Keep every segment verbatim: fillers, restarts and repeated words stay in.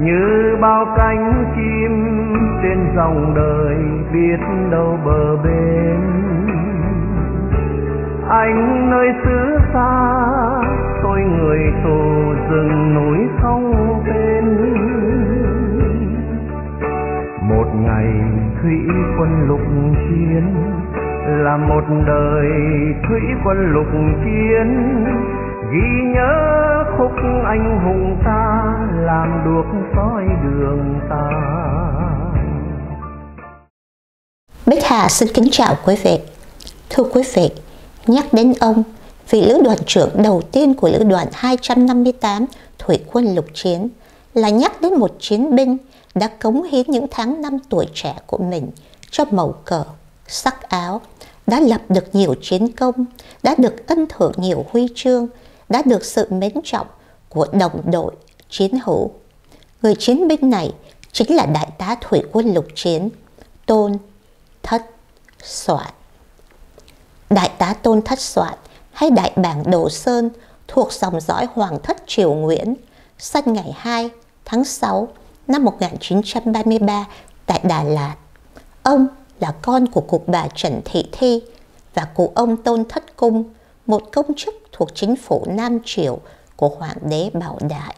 như bao cánh chim trên dòng đời biết đâu bờ bên. Anh nơi xứ xa, tôi người tù rừng núi không tên. Một ngày thủy quân lục chiến, là một đời thủy quân lục chiến, ghi nhớ khúc anh hùng ta, làm đuốc soi đường ta. Bích Hà xin kính chào quý vị. Thưa quý vị, nhắc đến ông, vị lữ đoàn trưởng đầu tiên của lữ đoàn hai trăm năm mươi tám Thủy quân lục chiến, là nhắc đến một chiến binh đã cống hiến những tháng năm tuổi trẻ của mình cho màu cờ, sắc áo, đã lập được nhiều chiến công, đã được ân thưởng nhiều huy chương, đã được sự mến trọng của đồng đội, chiến hữu. Người chiến binh này chính là đại tá Thủy quân lục chiến Tôn Thất Soạn. Đại tá Tôn Thất Soạn hay Đại bàng Đồ Sơn thuộc dòng dõi Hoàng thất Triều Nguyễn, sinh ngày hai tháng sáu năm một nghìn chín trăm ba mươi ba tại Đà Lạt. Ông là con của cụ bà Trần Thị Thi và cụ ông Tôn Thất Cung, một công chức thuộc chính phủ Nam Triều của Hoàng đế Bảo Đại.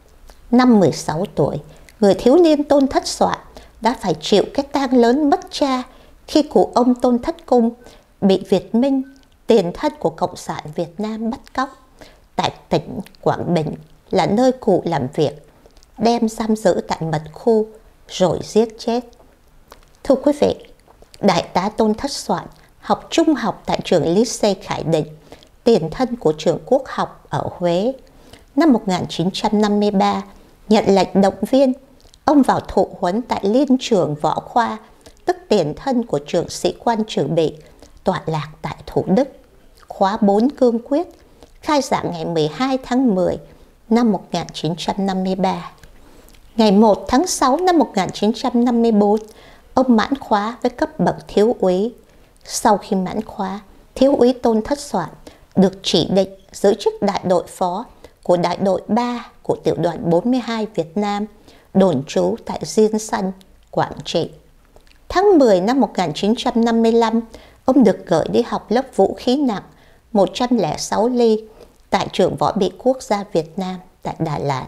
Năm mười sáu tuổi, người thiếu niên Tôn Thất Soạn đã phải chịu cái tang lớn mất cha khi cụ ông Tôn Thất Cung bị Việt Minh, tiền thân của Cộng sản Việt Nam, bắt cóc tại tỉnh Quảng Bình, là nơi cụ làm việc, đem giam giữ tại mật khu rồi giết chết. Thưa quý vị, đại tá Tôn Thất Soạn học trung học tại trường Lycée Khải Định, tiền thân của trường Quốc học ở Huế. Năm một nghìn chín trăm năm mươi ba, nhận lệnh động viên, ông vào thụ huấn tại Liên trường Võ Khoa, tức tiền thân của trường sĩ quan Trừ Bị, tọa lạc tại Thủ Đức. Khóa bốn cương quyết, khai giảng ngày mười hai tháng mười năm một nghìn chín trăm năm mươi ba. Ngày một tháng sáu năm một nghìn chín trăm năm mươi tư, ông mãn khóa với cấp bậc thiếu úy. Sau khi mãn khóa, thiếu úy Tôn Thất Soạn được chỉ định giữ chức đại đội phó của đại đội ba của tiểu đoàn bốn mươi hai Việt Nam, đồn trú tại Diên Săn, Quảng Trị. Tháng mười năm một nghìn chín trăm năm mươi lăm, ông được gửi đi học lớp vũ khí nặng một trăm lẻ sáu ly tại trường Võ bị Quốc gia Việt Nam tại Đà Lạt.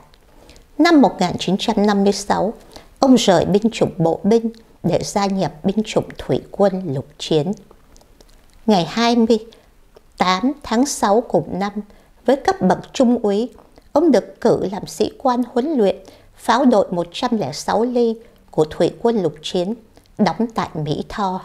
Năm một nghìn chín trăm năm mươi sáu, ông rời binh chủng bộ binh để gia nhập binh chủng thủy quân lục chiến. Ngày hai mươi tám tháng sáu cùng năm, với cấp bậc trung úy, ông được cử làm sĩ quan huấn luyện pháo đội một trăm lẻ sáu ly của thủy quân lục chiến, đóng tại Mỹ Tho.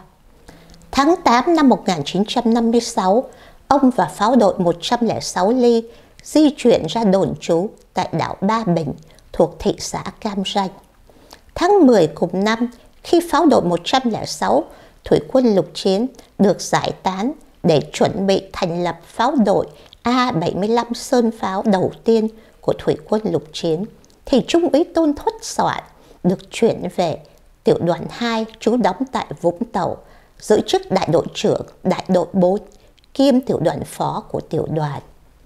Tháng tám năm một nghìn chín trăm năm mươi sáu, ông và pháo đội một trăm lẻ sáu ly di chuyển ra đồn trú tại đảo Ba Bình thuộc thị xã Cam Ranh. Tháng mười cùng năm, khi pháo đội một trăm lẻ sáu Thủy quân lục chiến được giải tán để chuẩn bị thành lập pháo đội A bảy mươi lăm Sơn pháo đầu tiên của Thủy quân lục chiến, thì Trung úy Tôn Thất Soạn được chuyển về tiểu đoàn hai trú đóng tại Vũng Tàu, giữ chức đại đội trưởng đại đội bốn, kiêm tiểu đoàn phó của tiểu đoàn.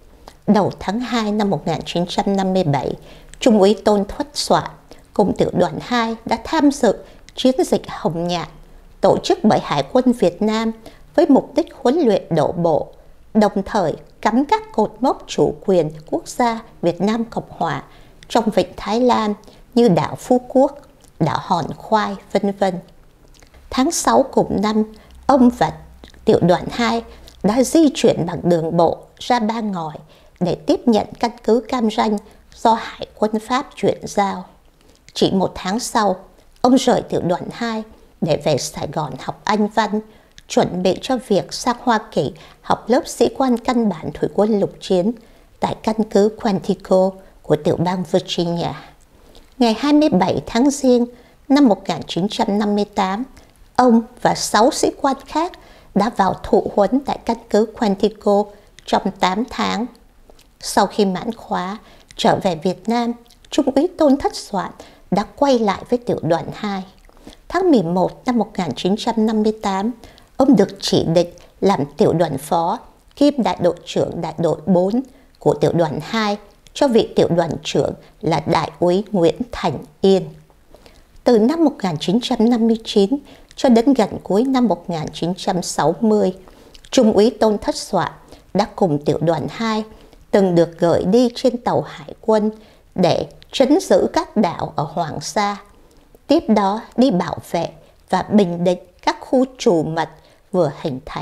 Đầu tháng hai năm một nghìn chín trăm năm mươi bảy, Trung úy Tôn Thất Soạn cùng tiểu đoàn hai đã tham dự chiến dịch Hồng Nhạn, tổ chức bởi Hải quân Việt Nam với mục đích huấn luyện đổ bộ, đồng thời cắm các cột mốc chủ quyền quốc gia Việt Nam Cộng Hòa trong vịnh Thái Lan như đảo Phú Quốc, đảo Hòn Khoai, vân vân. Tháng sáu cùng năm, ông và tiểu đoàn hai đã di chuyển bằng đường bộ ra Ba Ngòi để tiếp nhận căn cứ Cam Ranh do Hải quân Pháp chuyển giao. Chỉ một tháng sau, ông rời tiểu đoàn hai để về Sài Gòn học Anh văn, chuẩn bị cho việc sang Hoa Kỳ học lớp sĩ quan căn bản thủy quân lục chiến tại căn cứ Quantico của tiểu bang Virginia. Ngày hai mươi bảy tháng Giêng năm một nghìn chín trăm năm mươi tám, ông và sáu sĩ quan khác đã vào thụ huấn tại căn cứ Quantico trong tám tháng. Sau khi mãn khóa, trở về Việt Nam, Trung úy Tôn Thất Soạn đã quay lại với tiểu đoàn hai. Tháng mười một năm một nghìn chín trăm năm mươi tám, ông được chỉ định làm tiểu đoàn phó, kiêm đại đội trưởng đại đội bốn của tiểu đoàn hai, cho vị tiểu đoàn trưởng là Đại úy Nguyễn Thành Yên. Từ năm một nghìn chín trăm năm mươi chín cho đến gần cuối năm một nghìn chín trăm sáu mươi, Trung úy Tôn Thất Soạn đã cùng tiểu đoàn hai từng được gửi đi trên tàu hải quân để trấn giữ các đảo ở Hoàng Sa, tiếp đó đi bảo vệ và bình định các khu trù mật vừa hình thành.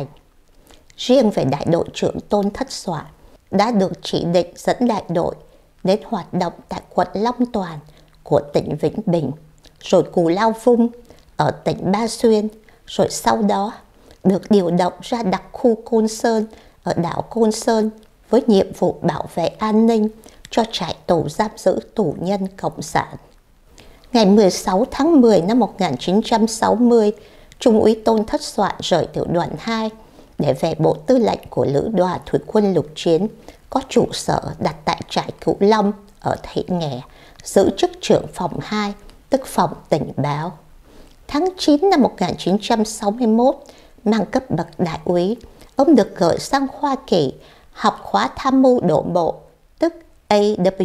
Riêng về đại đội trưởng Tôn Thất Soạn đã được chỉ định dẫn đại đội đến hoạt động tại quận Long Toàn của tỉnh Vĩnh Bình, rồi Cù Lao Vung ở tỉnh Ba Xuyên, rồi sau đó được điều động ra đặc khu Côn Sơn ở đảo Côn Sơn với nhiệm vụ bảo vệ an ninh cho trại tù giam giữ tù nhân Cộng sản. Ngày mười sáu tháng mười năm một nghìn chín trăm sáu mươi, Trung úy Tôn Thất Soạn rời tiểu đoàn hai để về Bộ Tư lệnh của Lữ đoàn Thủy quân lục chiến có trụ sở đặt tại trại Cửu Long ở Thị Nghè, giữ chức trưởng phòng hai, tức phòng tình báo. Tháng chín năm một nghìn chín trăm sáu mươi mốt, mang cấp bậc đại úy, ông được gửi sang Hoa Kỳ học khóa tham mưu đổ bộ, tức A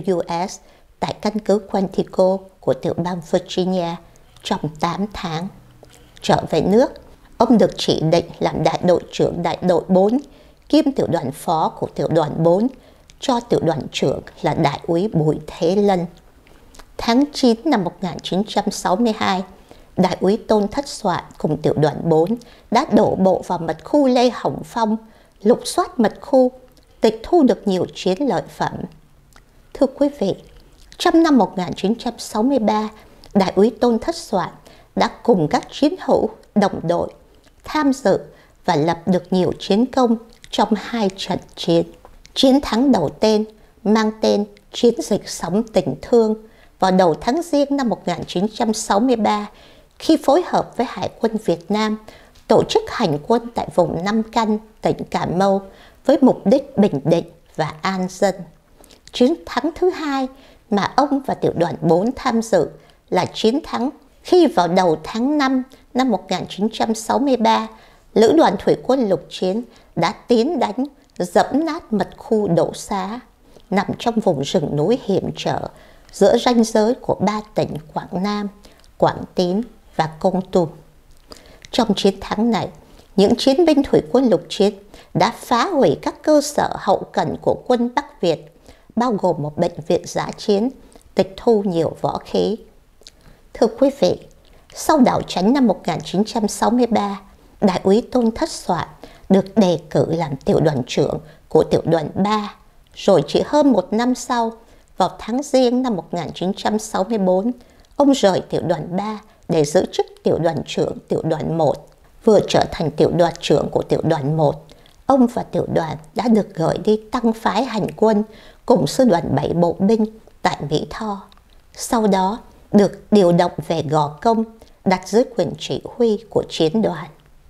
W S, tại căn cứ Quantico của tiểu bang Virginia trong tám tháng. Trở về nước, ông được chỉ định làm đại đội trưởng đại đội bốn, kiêm tiểu đoàn phó của tiểu đoàn bốn, cho tiểu đoàn trưởng là đại úy Bùi Thế Lân. Tháng chín năm một nghìn chín trăm sáu mươi hai, đại úy Tôn Thất Soạn cùng tiểu đoàn bốn đã đổ bộ vào mật khu Lê Hồng Phong, lục soát mật khu, tịch thu được nhiều chiến lợi phẩm. Thưa quý vị, trong năm một nghìn chín trăm sáu mươi ba, đại úy Tôn Thất Soạn đã cùng các chiến hữu, đồng đội tham dự và lập được nhiều chiến công trong hai trận chiến. Chiến thắng đầu tên mang tên Chiến dịch Sóng Tình Thương vào đầu tháng Giêng năm một nghìn chín trăm sáu mươi ba, khi phối hợp với Hải quân Việt Nam tổ chức hành quân tại vùng Nam Căn, tỉnh Cà Mau với mục đích bình định và an dân. Chiến thắng thứ hai mà ông và tiểu đoàn bốn tham dự là chiến thắng khi vào đầu tháng năm năm một nghìn chín trăm sáu mươi ba, Lữ đoàn Thủy quân lục chiến đã tiến đánh, dẫm nát mật khu Đỗ Xá, nằm trong vùng rừng núi hiểm trở giữa ranh giới của ba tỉnh Quảng Nam, Quảng Tín và Kon Tum. Trong chiến thắng này, những chiến binh Thủy quân lục chiến đã phá hủy các cơ sở hậu cần của quân Bắc Việt, bao gồm một bệnh viện dã chiến, tịch thu nhiều võ khí. Thưa quý vị, sau đảo Chánh năm một nghìn chín trăm sáu mươi ba, đại úy Tôn Thất Soạn được đề cử làm tiểu đoàn trưởng của tiểu đoàn ba, rồi chỉ hơn một năm sau, vào tháng Giêng năm một nghìn chín trăm sáu mươi bốn, ông rời tiểu đoàn ba để giữ chức tiểu đoàn trưởng tiểu đoàn một. Vừa trở thành tiểu đoàn trưởng của tiểu đoàn một, ông và tiểu đoàn đã được gửi đi tăng phái hành quân cùng sư đoàn bảy bộ binh tại Mỹ Tho. Sau đó được điều động về Gò Công, đặt dưới quyền chỉ huy của chiến đoàn.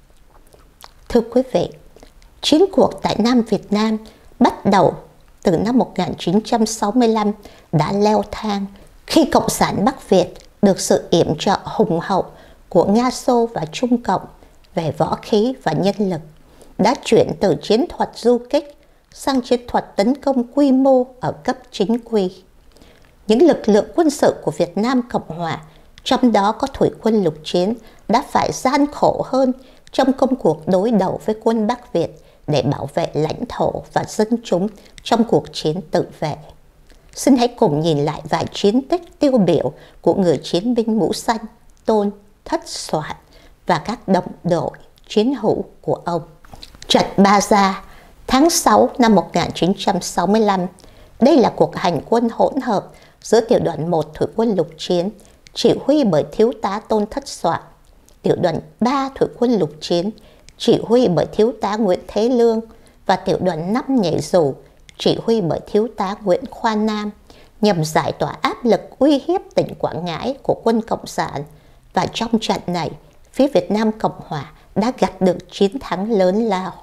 Thưa quý vị, chiến cuộc tại Nam Việt Nam bắt đầu từ năm một nghìn chín trăm sáu mươi lăm đã leo thang khi Cộng sản Bắc Việt được sự yểm trợ hùng hậu của Nga Xô và Trung Cộng về võ khí và nhân lực, đã chuyển từ chiến thuật du kích sang chiến thuật tấn công quy mô ở cấp chính quy. Những lực lượng quân sự của Việt Nam Cộng Hòa, trong đó có Thủy quân lục chiến, đã phải gian khổ hơn trong công cuộc đối đầu với quân Bắc Việt để bảo vệ lãnh thổ và dân chúng trong cuộc chiến tự vệ. Xin hãy cùng nhìn lại vài chiến tích tiêu biểu của người chiến binh mũ xanh Tôn Thất Soạn và các đồng đội chiến hữu của ông. Trận Ba Gia, tháng sáu năm một nghìn chín trăm sáu mươi lăm. Đây là cuộc hành quân hỗn hợp giữa tiểu đoàn một Thủy quân lục chiến, chỉ huy bởi thiếu tá Tôn Thất Soạn, tiểu đoàn ba Thủy quân lục chiến, chỉ huy bởi thiếu tá Nguyễn Thế Lương, và tiểu đoàn năm nhảy dù, chỉ huy bởi thiếu tá Nguyễn Khoa Nam, nhằm giải tỏa áp lực uy hiếp tỉnh Quảng Ngãi của quân Cộng sản. Và trong trận này, phía Việt Nam Cộng Hòa đã gặt được chiến thắng lớn lao.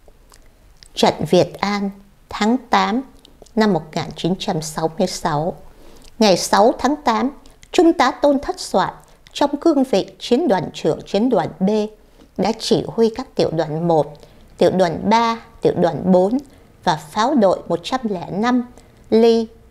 Trận Việt An, tháng tám năm một nghìn chín trăm sáu mươi sáu. Ngày sáu tháng tám, Trung tá Tôn Thất Soạn trong cương vị chiến đoàn trưởng chiến đoàn B đã chỉ huy các tiểu đoàn một, tiểu đoàn ba, tiểu đoàn bốn và pháo đội một trăm lẻ năm Ly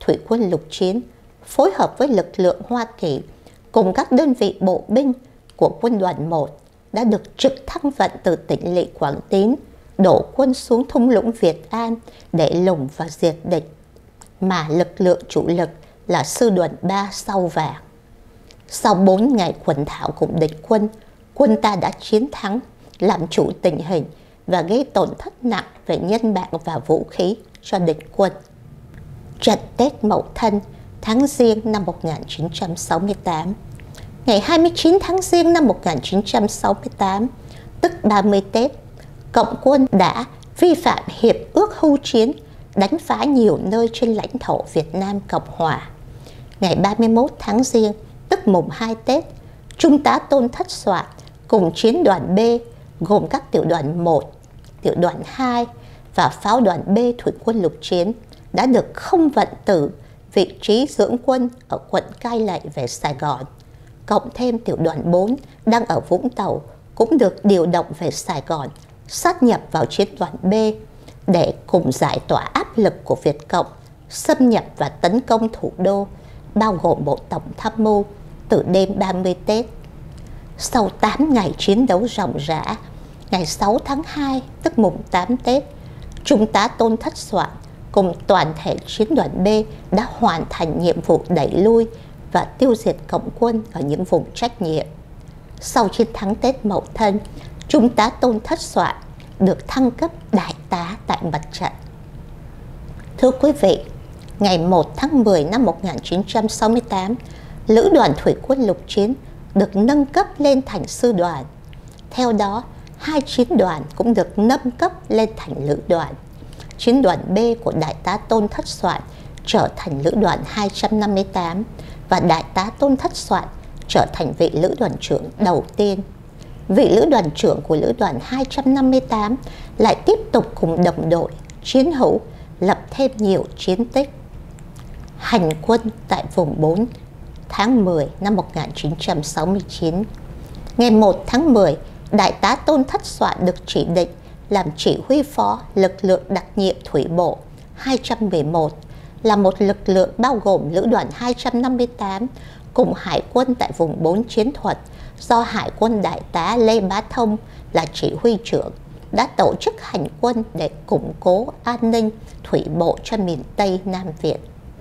Thủy quân lục chiến phối hợp với lực lượng Hoa Kỳ cùng các đơn vị bộ binh của quân đoàn một đã được trực thăng vận từ tỉnh lỵ Quảng Tín đổ quân xuống thung lũng Việt An để lùng và diệt địch, mà lực lượng chủ lực là sư đoàn ba Sao Vàng. Sau bốn ngày quần thảo cùng địch quân, quân ta đã chiến thắng, làm chủ tình hình và gây tổn thất nặng về nhân mạng và vũ khí cho địch quân. Trận Tết Mậu Thân tháng Giêng năm một nghìn chín trăm sáu mươi tám. Ngày hai mươi chín tháng Giêng năm một nghìn chín trăm sáu mươi tám, tức ba mươi Tết, Cộng quân đã vi phạm hiệp ước hưu chiến, đánh phá nhiều nơi trên lãnh thổ Việt Nam Cộng Hòa. Ngày ba mươi mốt tháng Giêng, tức mùng hai Tết, Trung tá Tôn Thất Soạn cùng chiến đoàn B gồm các tiểu đoàn một, tiểu đoàn hai và pháo đoàn B Thủy quân lục chiến đã được không vận từ vị trí dưỡng quân ở quận Cai Lậy về Sài Gòn. Cộng thêm tiểu đoàn bốn đang ở Vũng Tàu cũng được điều động về Sài Gòn, sát nhập vào chiến đoàn B để cùng giải tỏa áp lực của Việt Cộng xâm nhập và tấn công thủ đô, bao gồm Bộ Tổng Tham mưu từ đêm ba mươi Tết. Sau tám ngày chiến đấu ròng rã, ngày sáu tháng hai, tức mùng tám Tết, Trung tá Tôn Thất Soạn cùng toàn thể chiến đoàn B đã hoàn thành nhiệm vụ đẩy lui và tiêu diệt Cộng quân ở những vùng trách nhiệm. Sau chiến thắng Tết Mậu Thân, Trung tá Tôn Thất Soạn được thăng cấp đại tá tại mặt trận. Thưa quý vị, ngày một tháng mười năm một nghìn chín trăm sáu mươi tám, Lữ đoàn Thủy quân lục chiến được nâng cấp lên thành sư đoàn. Theo đó, hai chiến đoàn cũng được nâng cấp lên thành lữ đoàn. Chiến đoàn B của đại tá Tôn Thất Soạn trở thành lữ đoàn hai trăm năm mươi tám và đại tá Tôn Thất Soạn trở thành vị lữ đoàn trưởng đầu tiên. Vị lữ đoàn trưởng của lữ đoàn hai trăm năm mươi tám lại tiếp tục cùng đồng đội chiến hữu lập thêm nhiều chiến tích. Hành quân tại vùng bốn tháng mười năm một nghìn chín trăm sáu mươi chín. Ngày một tháng mười, đại tá Tôn Thất Soạn được chỉ định làm chỉ huy phó lực lượng đặc nhiệm thủy bộ hai trăm mười một, là một lực lượng bao gồm lữ đoàn hai trăm năm mươi tám cùng hải quân tại vùng bốn chiến thuật do Hải quân đại tá Lê Bá Thông là chỉ huy trưởng, đã tổ chức hành quân để củng cố an ninh thủy bộ cho miền Tây Nam Việt.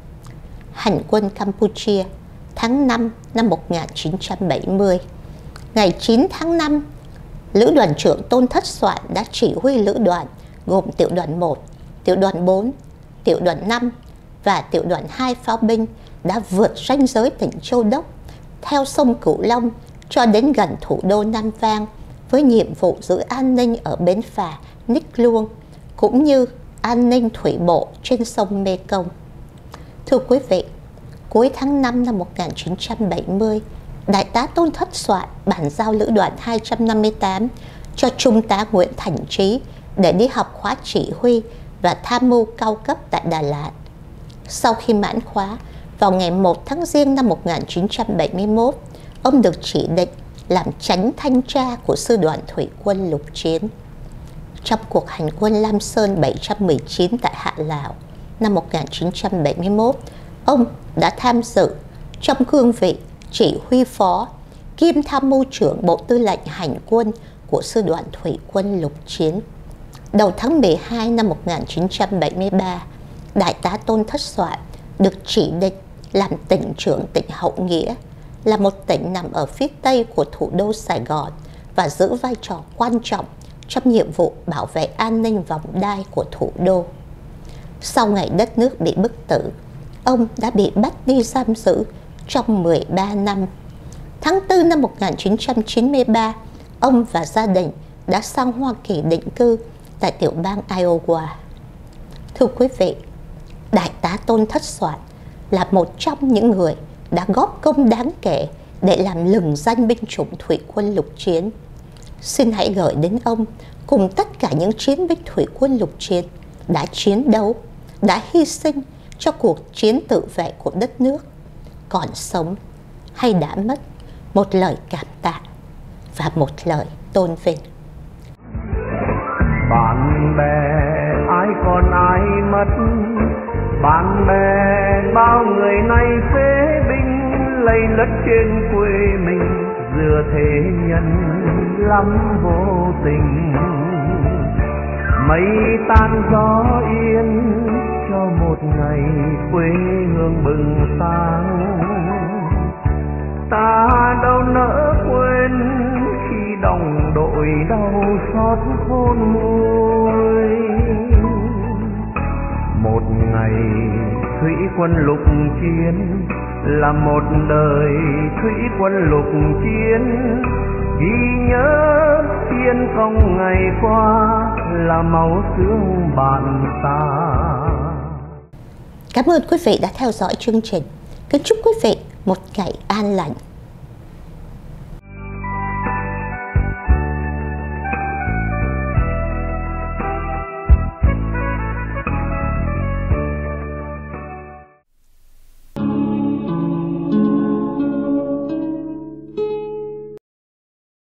Hành quân Campuchia tháng năm năm một nghìn chín trăm bảy mươi. Ngày chín tháng năm, lữ đoàn trưởng Tôn Thất Soạn đã chỉ huy lữ đoàn gồm tiểu đoàn một, tiểu đoàn bốn, tiểu đoàn năm và tiểu đoàn hai pháo binh đã vượt ranh giới tỉnh Châu Đốc theo sông Cửu Long cho đến gần thủ đô Nam Vang với nhiệm vụ giữ an ninh ở bến phà Ních Luông cũng như an ninh thủy bộ trên sông Mê Công. Thưa quý vị, cuối tháng năm năm một nghìn chín trăm bảy mươi, đại tá Tôn Thất Soạn bàn giao lữ đoàn hai trăm năm mươi tám cho Trung tá Nguyễn Thành Trí để đi học khóa chỉ huy và tham mưu cao cấp tại Đà Lạt. Sau khi mãn khóa, vào ngày một tháng Giêng năm một nghìn chín trăm bảy mươi mốt, ông được chỉ định làm chánh thanh tra của sư đoàn Thủy quân lục chiến. Trong cuộc hành quân Lam Sơn bảy trăm mười chín tại Hạ Lào năm một nghìn chín trăm bảy mươi mốt, ông đã tham dự trong cương vị chỉ huy phó kiêm tham mưu trưởng Bộ Tư lệnh Hành quân của sư đoàn Thủy quân lục chiến. Đầu tháng mười hai năm một nghìn chín trăm bảy mươi ba, đại tá Tôn Thất Soạn được chỉ định làm tỉnh trưởng tỉnh Hậu Nghĩa, là một tỉnh nằm ở phía tây của thủ đô Sài Gòn và giữ vai trò quan trọng trong nhiệm vụ bảo vệ an ninh vòng đai của thủ đô. Sau ngày đất nước bị bức tử, ông đã bị bắt đi giam giữ trong mười ba năm. Tháng tư năm một nghìn chín trăm chín mươi ba, ông và gia đình đã sang Hoa Kỳ định cư tại tiểu bang Iowa. Thưa quý vị, đại tá Tôn Thất Soạn là một trong những người đã góp công đáng kể để làm lừng danh binh chủng Thủy quân lục chiến. Xin hãy gửi đến ông cùng tất cả những chiến binh Thủy quân lục chiến đã chiến đấu, đã hy sinh cho cuộc chiến tự vệ của đất nước, còn sống hay đã mất, một lời cảm tạ và một lời tôn vinh. Bạn bè ai còn ai mất, bạn bè bao người này phế binh lây lất trên quê mình, dừa thế nhân lắm vô tình. Mây tan gió yên cho một ngày quê hương bừng sáng, ta đâu nỡ quên khi đồng đội đau xót khôn nguôi. Một ngày thủy quân lục chiến là một đời thủy quân lục chiến, ghi nhớ chiến công ngày qua là máu xương bạn ta. Cảm ơn quý vị đã theo dõi chương trình. Kính chúc quý vị một ngày an lành.